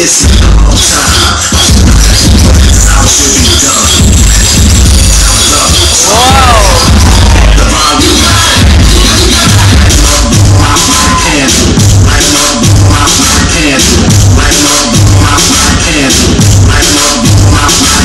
It's all time. How should be done. The volume. Light up, my candle. Light up, my candle. Light up, my candle. Light up, my